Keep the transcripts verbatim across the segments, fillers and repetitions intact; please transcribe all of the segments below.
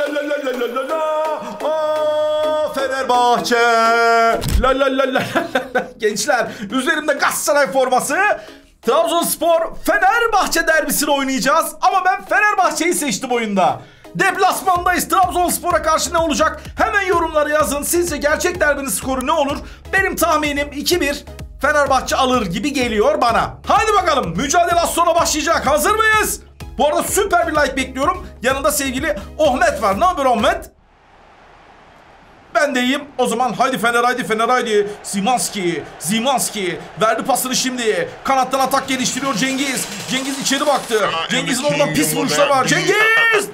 la la la la la la. Aa, Fenerbahçe. La la la la la. Gençler, üzerimde Galatasaray forması. Trabzonspor Fenerbahçe derbisini oynayacağız. Ama ben Fenerbahçe'yi seçtim oyunda. Deplasmandayız. Trabzonspor'a karşı ne olacak? Hemen yorumlara yazın. Sizce gerçek derbinin skoru ne olur? Benim tahminim iki bir. Fenerbahçe alır gibi geliyor bana. Haydi bakalım. Mücadele az sonra başlayacak. Hazır mıyız? Bu arada süper bir like bekliyorum. Yanında sevgili Ahmet var. Ne haber Ahmet? Ben de iyiyim. O zaman haydi Fener, haydi Fener, haydi. Zimanski, Zimanski verdi pasını şimdi. Kanattan atak geliştiriyor Cengiz. Cengiz içeri baktı. Cengiz'in oradan pis vuruşlar var. Cengiz!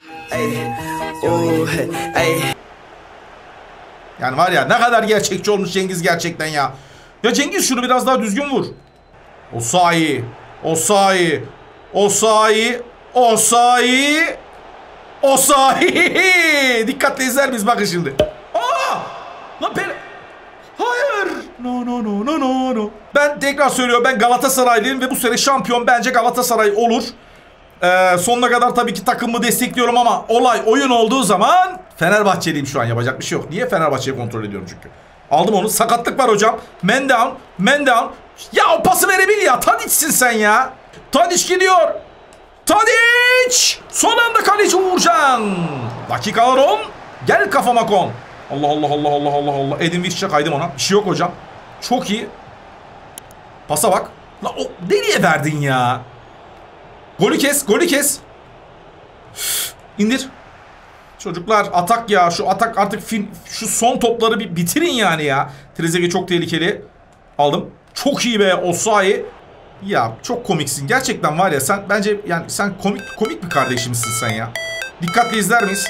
Yani var ya, ne kadar gerçekçi olmuş Cengiz gerçekten ya. Ya Cengiz, şunu biraz daha düzgün vur. Osayi, Osayi, Osayi, Osayi, Osayi. Dikkatle izler miyiz? Bakın şimdi. Aa! Lan ben... Hayır. No no no no no no. Ben tekrar söylüyorum, ben Galatasaraylıyım ve bu sene şampiyon bence Galatasaray olur. Ee, sonuna kadar tabii ki takımımı destekliyorum ama olay oyun olduğu zaman Fenerbahçeliyim şu an, yapacak bir şey yok. Niye? Fenerbahçe'yi kontrol ediyorum çünkü. Aldım onu. Sakatlık var hocam. Man down. Man down. Ya o pası verebil ya. Tadiç'sin sen ya. Tadiç gidiyor. Tadiç. Son anda kaleci Uğurcan. Dakikalar on. Gel kafama kon. Allah Allah Allah Allah Allah Allah. Edin Vich'e kaydım ona. Bir şey yok hocam. Çok iyi. Pasa bak. La o nereye verdin ya? Golü kes. Golü kes. Üf, indir. Çocuklar atak ya. Şu atak artık fin, şu son topları bir bitirin yani ya. Trezeguet çok tehlikeli. Aldım. Çok iyi be Osayi. Ya çok komiksin. Gerçekten var ya, sen bence yani sen komik komik bir kardeşimsin sen ya. Dikkatli izler miyiz?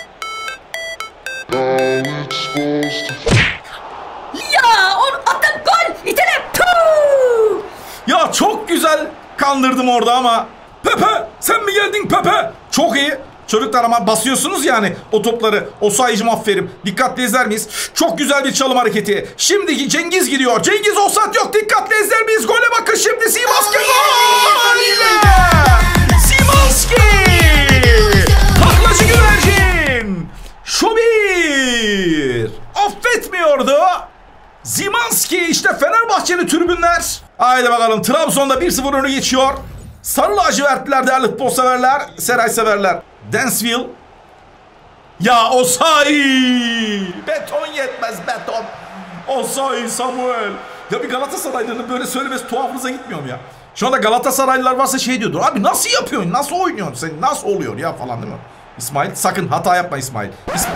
Ya on atak gol. İtele. Puh! Ya çok güzel kandırdım orada ama. Pepe sen mi geldin Pepe? Çok iyi. Çocuklar ama basıyorsunuz yani o topları. Osayicim aferin. Dikkatli izler miyiz? Çok güzel bir çalım hareketi. Şimdiki Cengiz gidiyor. Cengiz offside yok. Dikkatli izler miyiz? Gole bakın şimdi. Zimanski gol! Zimanski! Taklacı güvercin! Şu bir! Affetmiyordu. Zimanski, işte Fenerbahçeli tribünler. Haydi bakalım, Trabzon'da bir sıfır önü geçiyor. Sarı lacivertliler değerli futbol severler, Seray severler. Dansville. Ya Osayi. Beton yetmez beton. Osayi Samuel. Ya bir Galatasaraylı'nın böyle söylemesi tuhafınıza gitmiyor mu ya? Şu anda Galatasaraylılar varsa şey diyordur. Abi nasıl yapıyorsun? Nasıl oynuyorsun? Sen nasıl oluyor ya falan değil mi? İsmail sakın hata yapma İsmail. İsmail.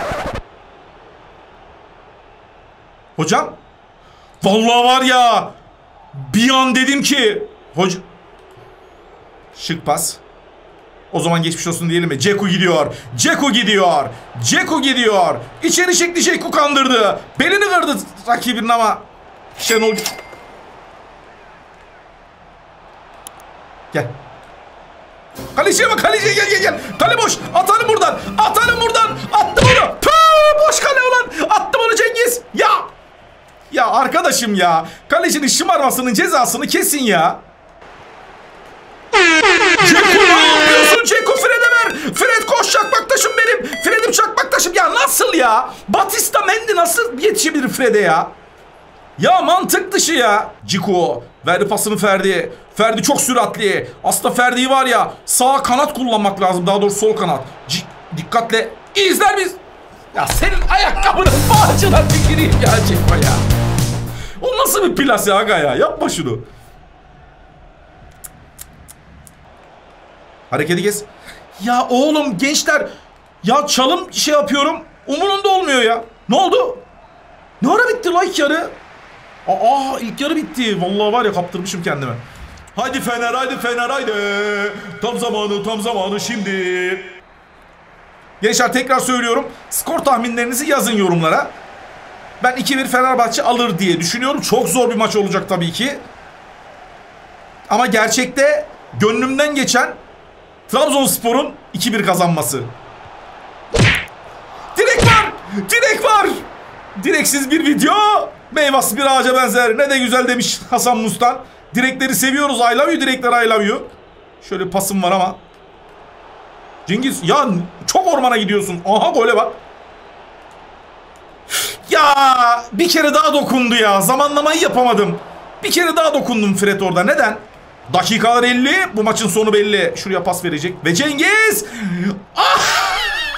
Hocam. Vallahi var ya. Bir an dedim ki. Hoca. Şık pas. O zaman geçmiş olsun diyelim mi? Dzeko gidiyor. Dzeko gidiyor. Dzeko gidiyor. İçeri çekti, Dzeko kandırdı. Belini kırdı rakibinin ama. Şenol. Gel. Kaleciye bak, kaleciye gel gel gel. Kale boş. Atalım buradan. Atalım buradan. Attım onu. Pıı, boş kale ulan. Attım onu Cengiz. Ya. Ya arkadaşım ya. Kalecinin şımarmasının cezasını kesin ya. Dzeko ne yapıyorsun? Dzeko Fred'e ver. Fred koş, çakmaktaşım benim. Fred'im çakmaktaşım. Ya nasıl ya? Batista Mendy nasıl yetişebilir Fred'e ya? Ya mantık dışı ya. Dzeko verdi pasını Ferdi. Ferdi çok süratli. Aslında Ferdi'yi var ya, sağ kanat kullanmak lazım. Daha doğrusu sol kanat. C dikkatle izler miyiz? Ya senin ayakkabının bağcına tüküreyim ya Dzeko ya. O nasıl bir plas ya aga ya? Yapma şunu. Hareketi kes. Ya oğlum gençler. Ya çalım şey yapıyorum. Umurunda olmuyor ya. Ne oldu? Ne ara bitti la ilk yarı? Aa ilk yarı bitti. Vallahi var ya, kaptırmışım kendime. Haydi Fener, haydi Fener, haydi. Tam zamanı, tam zamanı şimdi. Gençler tekrar söylüyorum. Skor tahminlerinizi yazın yorumlara. Ben iki bir Fenerbahçe alır diye düşünüyorum. Çok zor bir maç olacak tabii ki. Ama gerçekte gönlümden geçen Trabzonspor'un iki bir kazanması. Direk var! Direk var! Direksiz bir video. Meyvası bir ağaca benzer. Ne de güzel demiş Hasan Mustan. Direkleri seviyoruz. I love you direkler, I love you. Şöyle bir pasım var ama. Cengiz ya çok ormana gidiyorsun. Aha gole bak. Ya bir kere daha dokundu ya. Zamanlamayı yapamadım. Bir kere daha dokundum Fred orada. Neden? Dakikalar elli. Bu maçın sonu belli. Şuraya pas verecek. Ve Cengiz. Ah!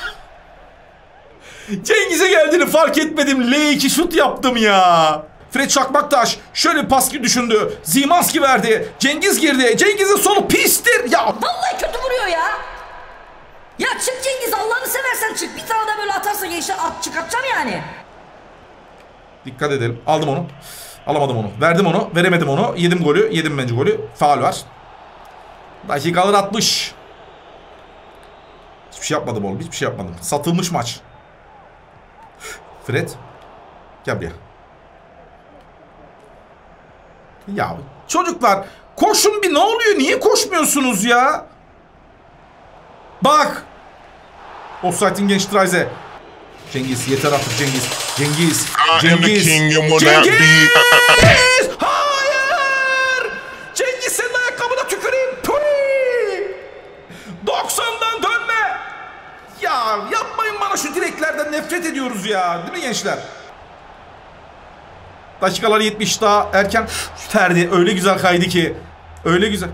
Cengiz'e geldiğini fark etmedim. L iki şut yaptım ya. Fred Çakmaktaş şöyle bir pas düşündü. Zimanski verdi. Cengiz girdi. Cengiz'in solu pistir. Ya Vallahi kötü vuruyor ya. Ya çık Cengiz, Allah'ını seversen çık. Bir tane de böyle atarsa gençler at, çıkartacağım yani. Dikkat edelim. Aldım onu. Alamadım onu. Verdim onu. Veremedim onu. Yedim golü. Yedim bence golü. Faul var. Dakikalar altmış. Hiçbir şey yapmadım oğlum. Hiçbir şey yapmadım. Satılmış maç. Fred. Gel buraya. Ya çocuklar koşun bir, ne oluyor? Niye koşmuyorsunuz ya? Bak. Offside'in genç Traize. Cengiz yeter artık Cengiz. Cengiz. Cengiz. Cengiz. Hayır. Cengiz senin ayakkabına tüküreyim. Tüy. doksandan dönme. Ya yapmayın bana şu direklerden, nefret ediyoruz ya. Değil mi gençler? Dakikalar yetmiş, daha erken. Ferdi öyle güzel kaydı ki. Öyle güzel.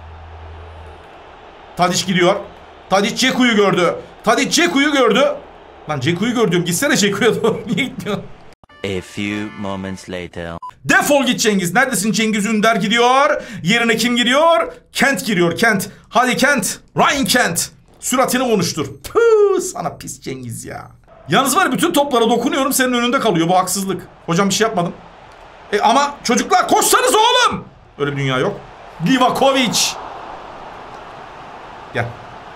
Tadic gidiyor. Tadic Ceku'yu gördü. Tadic Ceku'yu gördü. Lan Ceku'yu gördüm. Gitsene Ceku'ya doğru. Niye gitmiyorsun? A few moments later. Defol git Cengiz. Neredesin? Cengiz Ünder gidiyor. Yerine kim giriyor? Kent giriyor. Kent. Hadi Kent. Ryan Kent. Süratini konuştur. Püh, sana pis Cengiz ya. Yalnız var ya, bütün toplara dokunuyorum, senin önünde kalıyor. Bu haksızlık. Hocam bir şey yapmadım. E ama çocuklar koşsanız oğlum. Öyle bir dünya yok. Livakovic. Gel.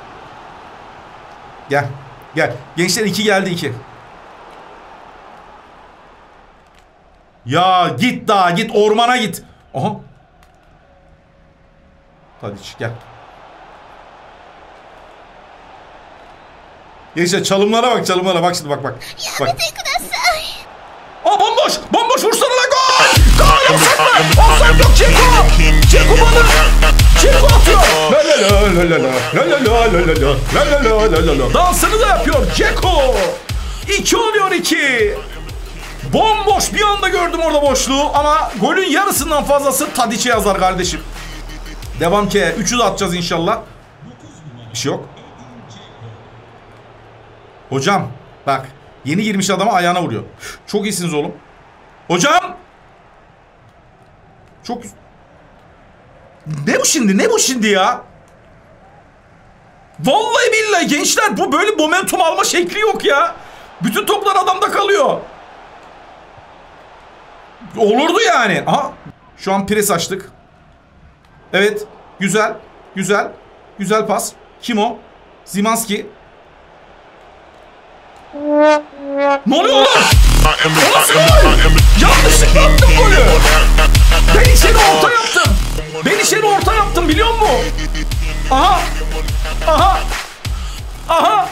Gel. Gel. Gençler iki geldi, iki. Ya git daha, git ormana git. Aha. Hadi gel. Gençler çalımlara bak, çalımlara bak şimdi, bak bak. Bak. Aa bomboş, bomboş vursana lan, gol! Gol, offside! Offside yok, Ceko! Ceko bana! Ceko atıyor! La la la la la la la la la la la la la. Dansını da yapıyor Ceko! İki oluyor, iki. Bomboş, bir anda gördüm orada boşluğu ama golün yarısından fazlası Tadic'e yazar kardeşim. Devam ki, üçü de atacağız inşallah. Bir şey yok. Hocam bak, yeni girmiş adama ayağına vuruyor. Çok iyisiniz oğlum. Hocam. Çok. Ne bu şimdi? Ne bu şimdi ya? Vallahi billahi gençler, bu böyle momentum alma şekli yok ya. Bütün toplar adamda kalıyor. Olurdu yani. Aha. Şu an pres açtık. Evet. Güzel. Güzel. Güzel pas. Kim o? Zimanski. Ne oluyor lan? O nasıl gol? Yanlışlıkla attım golü. Ben içeri orta yaptım. Ben içeri orta yaptım, biliyor musun? Aha. Aha. Aha.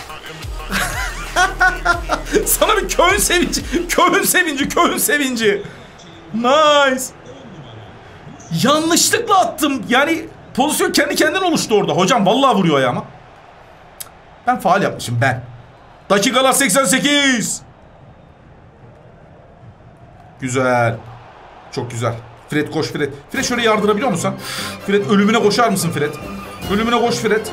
Sana bir köyün sevinci. Köyün sevinci. Köyün sevinci. Nice. Yanlışlıkla attım. Yani pozisyon kendi kendine oluştu orada. Hocam vallahi vuruyor ayağıma. Ben faul yapmışım ben. Dakikalar seksen sekiz. Güzel. Çok güzel. Fred koş Fred. Fred şöyle yardırabiliyor musun? Fred ölümüne koşar mısın Fred? Ölümüne koş Fred.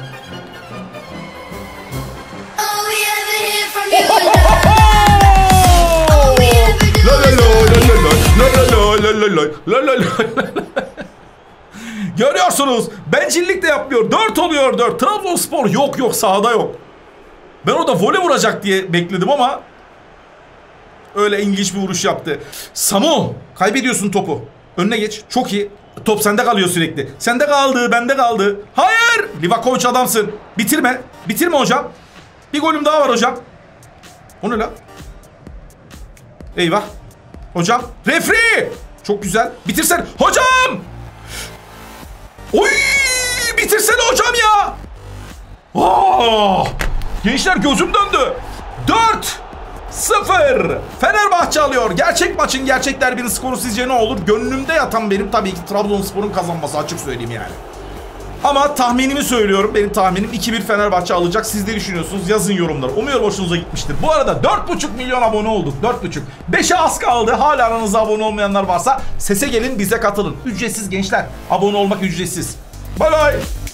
Görüyorsunuz, bencillik de yapmıyor. Dört oluyor, dört. Trabzonspor yok yok, sahada yok. Ben orada voley vuracak diye bekledim ama öyle ilginç bir vuruş yaptı. Samu, kaybediyorsun topu. Önüne geç. Çok iyi. Top sende kalıyor sürekli. Sende kaldı, bende kaldı. Hayır! Livakovic adamsın. Bitirme. Bitirme hocam. Bir golüm daha var hocam. O ne lan? Eyvah. Hocam. Refri! Çok güzel. Bitirsen. Hocam! Oy! Bitirsene hocam ya! Oh! Gençler gözüm döndü. dört sıfır. Fenerbahçe alıyor. Gerçek maçın, gerçek derbinin skoru sizce ne olur? Gönlümde yatan benim tabii ki Trabzonspor'un kazanması, açık söyleyeyim yani. Ama tahminimi söylüyorum. Benim tahminim iki bir Fenerbahçe alacak. Siz ne düşünüyorsunuz? Yazın yorumlara. Umuyorum hoşunuza gitmiştir. Bu arada dört buçuk milyon abone olduk. dört buçuk. beşe az kaldı. Hala aranızda abone olmayanlar varsa sese gelin, bize katılın. Ücretsiz gençler. Abone olmak ücretsiz. Bye bye.